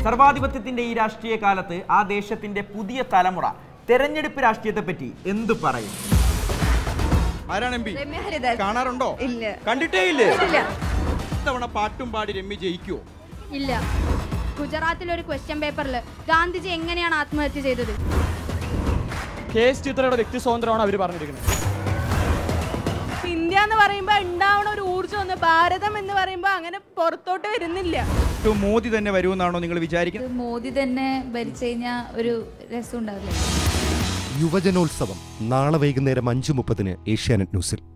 സർവാധിപത്യത്തിന്റെ ഈ രാഷ്ട്രീയ കാലത്ത് ആ ദേശത്തിന്റെ പുതിയ തലമുറ തെരഞ്ഞെടുപ്പ് രാഷ്ട്രീയത്തെ പറ്റി എന്തു പറയും? ആരാണ് എംപി? കാണാറുണ്ടോ? കണ്ടിട്ടേ ഇല്ലേ? ഇത്തവണ പാട്ടും പാടി രമ്യ ജയിക്കുവോ? ഇല്ല. ഗുജറാത്തിലെ ഒരു ക്വസ്റ്റ്യൻ പേപ്പറിൽ ഗാന്ധിജി എങ്ങനെയാണ് ആത്മഹത്യ ചെയ്തത്? കെ.എസ്. ചിത്രയുടെ വ്യക്തി സ്വാതന്ത്ര്യമാണ് അവർ പറഞ്ഞിരിക്കുന്നത്. ഇന്ത്യ എന്ന് പറയുമ്പോൾ ഉണ്ടാവണ ഒരു ഊർജ്ജം ഭാരതം എന്ന് പറയുമ്പോൾ അങ്ങനെ പുറത്തോട്ട് വരുന്നില്ല. മോദി തന്നെ വരുമെന്നാണോ നിങ്ങൾ വിചാരിക്കുന്നത്? മോദി തന്നെ ഭരിച്ചു കഴിഞ്ഞാൽ ഒരു രസം ഉണ്ടാവില്ല. യുവജനോത്സവം നാളെ വൈകുന്നേരം 5:30 ഏഷ്യാനെറ്റ് ന്യൂസിൽ.